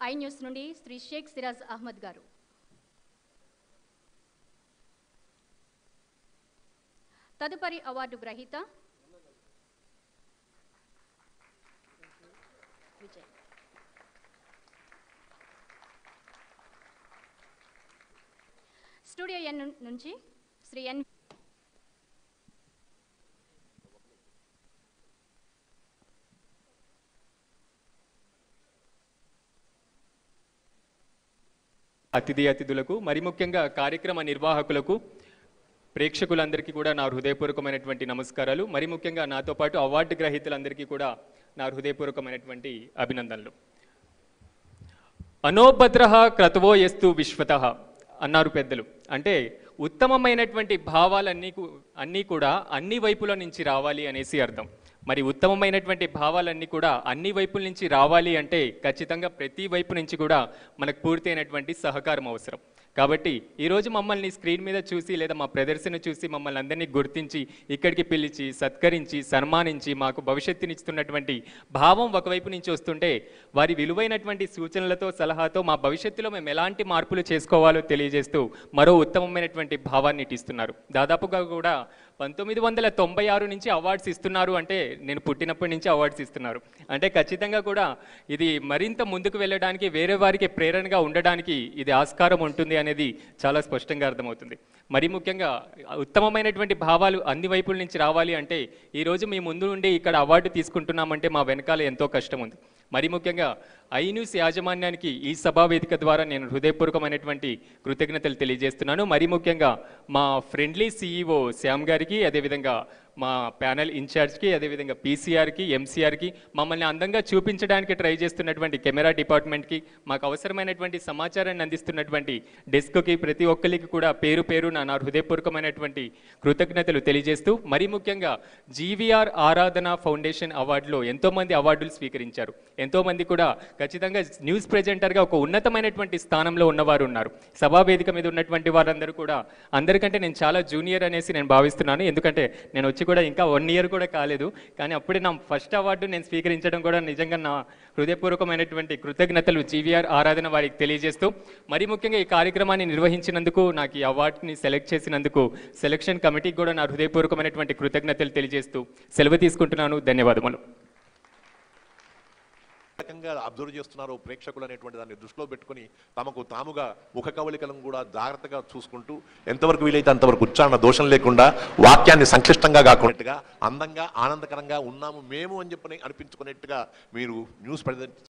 I news నుండి శ్రీ షేక్ సిరాజ్ అహ్మద్ గారు. తదుపరి అవార్డు గ్రహీత విజయ్. స్టూడియో ఎన్ నుంచి శ్రీ ఎన్. అతిథులకు మరి ముఖ్యంగా కార్యక్రమ నిర్వాహకులకు ప్రేక్షకులందరికీ కూడా నా హృదయపూర్వకమైనటువంటి నమస్కారాలు. మరి ముఖ్యంగా నాతో పాటు అవార్డు గ్రహీతలందరికీ కూడా నా హృదయపూర్వకమైనటువంటి అభినందనలు. అనోభద్రః క్రతువో యస్తు విశ్వతః అన్నారు పెద్దలు. అంటే ఉత్తమమైనటువంటి భావాలన్నీ కూడా అన్ని వైపుల నుంచి రావాలి అనేసి అర్థం. మరి ఉత్తమమైనటువంటి భావాలన్నీ కూడా అన్ని వైపుల నుంచి రావాలి అంటే ఖచ్చితంగా ప్రతి వైపు నుంచి కూడా మనకు పూర్తయినటువంటి సహకారం అవసరం. కాబట్టి ఈరోజు మమ్మల్ని స్క్రీన్ మీద చూసి లేదా మా ప్రదర్శన చూసి మమ్మల్ని అందరినీ గుర్తించి ఇక్కడికి పిలిచి సత్కరించి సన్మానించి మాకు భవిష్యత్తునిస్తున్నటువంటి భావం ఒకవైపు నుంచి వస్తుంటే వారి విలువైనటువంటి సూచనలతో సలహాతో మా భవిష్యత్తులో మేము ఎలాంటి మార్పులు చేసుకోవాలో తెలియజేస్తూ మరో ఉత్తమమైనటువంటి భావాన్ని ఇస్తున్నారు. దాదాపుగా కూడా 1996 నుంచి అవార్డ్స్ ఇస్తున్నారు అంటే నేను పుట్టినప్పటి నుంచి అవార్డ్స్ ఇస్తున్నారు అంటే ఖచ్చితంగా కూడా ఇది మరింత ముందుకు వెళ్ళడానికి వేరే వారికి ప్రేరణగా ఉండడానికి ఇది ఆస్కారం ఉంటుంది అనేది చాలా స్పష్టంగా అర్థమవుతుంది. మరి ముఖ్యంగా ఉత్తమమైనటువంటి భావాలు అన్ని వైపుల నుంచి రావాలి అంటే ఈరోజు మీ ముందు నుండి ఇక్కడ అవార్డు తీసుకుంటున్నామంటే మా వెనకాల ఎంతో కష్టం ఉంది. మరి ముఖ్యంగా ఐ న్యూస్ యాజమాన్యానికి ఈ సభా వేదిక ద్వారా నేను హృదయపూర్వకమైనటువంటి కృతజ్ఞతలు తెలియజేస్తున్నాను. మరి ముఖ్యంగా మా ఫ్రెండ్లీ CEO శ్యామ్ గారికి, అదేవిధంగా మా ప్యానెల్ ఇన్ఛార్జ్కి, అదేవిధంగా PCRకి, MCRకి మమ్మల్ని అందంగా చూపించడానికి ట్రై చేస్తున్నటువంటి కెమెరా డిపార్ట్మెంట్కి, మాకు అవసరమైనటువంటి సమాచారాన్ని అందిస్తున్నటువంటి డెస్క్కి, ప్రతి ఒక్కరికి కూడా పేరు పేరున నా హృదయపూర్వకమైనటువంటి కృతజ్ఞతలు తెలియజేస్తూ మరి ముఖ్యంగా GVR ఆరాధన ఫౌండేషన్ అవార్డులో ఎంతోమంది అవార్డులు స్వీకరించారు. ఎంతోమంది కూడా ఖచ్చితంగా న్యూస్ ప్రెజెంటర్గా ఒక ఉన్నతమైనటువంటి స్థానంలో ఉన్నవారు ఉన్నారు. సభా వేదిక మీద ఉన్నటువంటి వారందరూ కూడా అందరికంటే నేను చాలా జూనియర్ అనేసి నేను భావిస్తున్నాను. ఎందుకంటే నేను వచ్చి కూడా ఇంకా 1 year కూడా కాలేదు. కానీ అప్పుడే నా ఫస్ట్ అవార్డు నేను స్వీకరించడం కూడా నిజంగా నా హృదయపూర్వకమైనటువంటి కృతజ్ఞతలు GVR ఆరాధన వారికి తెలియజేస్తూ మరి ముఖ్యంగా ఈ కార్యక్రమాన్ని నిర్వహించినందుకు, నాకు ఈ అవార్డుని సెలెక్ట్ చేసినందుకు సెలక్షన్ కమిటీకి కూడా నా హృదయపూర్వకమైనటువంటి కృతజ్ఞతలు తెలియజేస్తూ సెలవు తీసుకుంటున్నాను. ధన్యవాదములు. అబ్జర్వ్ చేస్తున్నారు ప్రేక్షకులు అనేటువంటి దాన్ని దృష్టిలో పెట్టుకుని తమకు తాముగా ముఖ కవళికలను కూడా జాగ్రత్తగా చూసుకుంటూ ఎంతవరకు వీలైతే అంతవరకు ఉచ్చారణ దోషం లేకుండా వాక్యాన్ని సంక్లిష్టంగా కాకుండా అందంగా ఆనందకరంగా ఉన్నాము మేము అని చెప్పని అనిపించుకునేట్టుగా మీరు న్యూస్